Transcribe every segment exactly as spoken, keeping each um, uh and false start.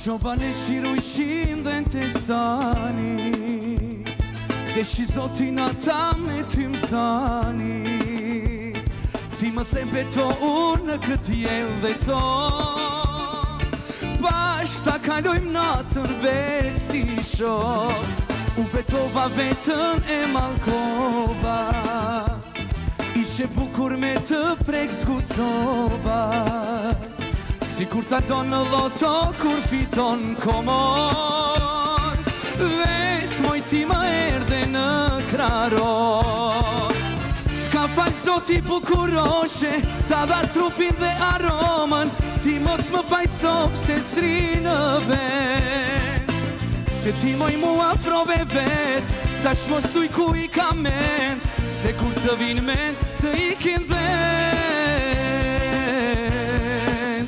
Qobane shirujshin dhe në tesani, deshi zotin ata me ty mzani. Ti më the beto unë në këtë jel dhe to, bashk ta kalojmë natën vetë si shok. U betova vetën e malkova, ishe bukur me të prek zgucova. Si kur ta do në loto kur fiton komon, vetë moj ti më erdhe në kraror. T'ka falë zoti bukuroshe, ta dha trupin dhe aromën, ti mos më fajso pse s'ri në vend. Se ti moj mu afrove vet, tash mos tuj ku i ka men, se kur të vinë men të ikin dhend.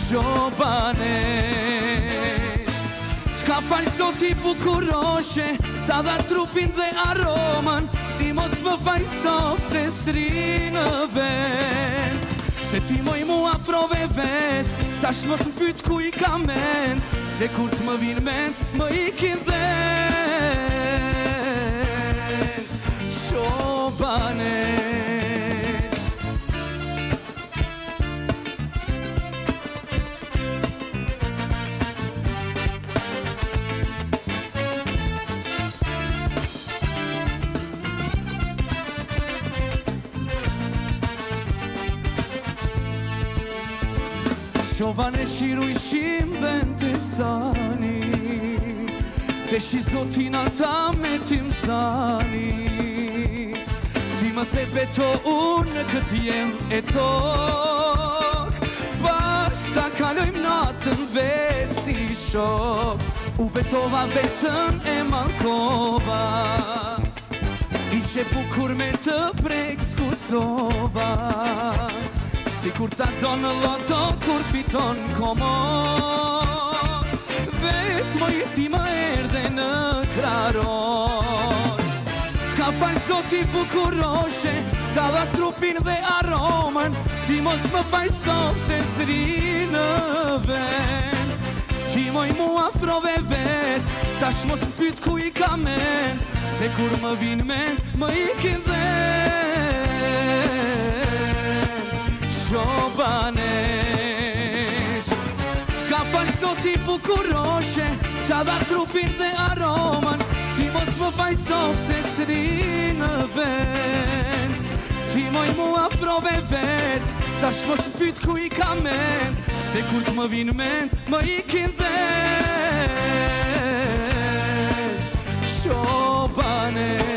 Qobanesh, t'ka falë zoti bukuroshe, ta dha trupin dhe aromën, ti mos më fajso pse s'ri në vend. Se ti moj mu afrove vet, tash mos më pyt ku i ka men, se kur të më vinë men, më ikin dhend. Qobanesh. Qobane shirujshim dhe në tesani, deshi zotin ata me ty mzani. Ti më the beto unë në këtë jem e tok, bashk ta kalojmë natën vetë si shok. U betova vetën e malkova, ishe bukur me të prek zgucova. Si kur ta do në loto kur fiton komon, vetë moj ti më erdhe në kraror. T'ka falë zoti bukuroshe, ta dha trupin dhe aromën, ti mos më fajso pse s'ri në vend. Ti moj mu afrove vet, tash mos më pyt ku i ka men, se kur më vinë men, më ikin dhend. Qobanesh, t'ka falë zoti bukuroshe, ta dha trupin dhe aromën, ti mos më fajso pse s'ri në vend. Ti moj mu afrove vet, tash mos më pyt ku i ka men, se kur të më vinë men, më ikin dhend.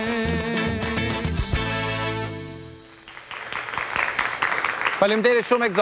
Qobanesh. Faleminderit shumë.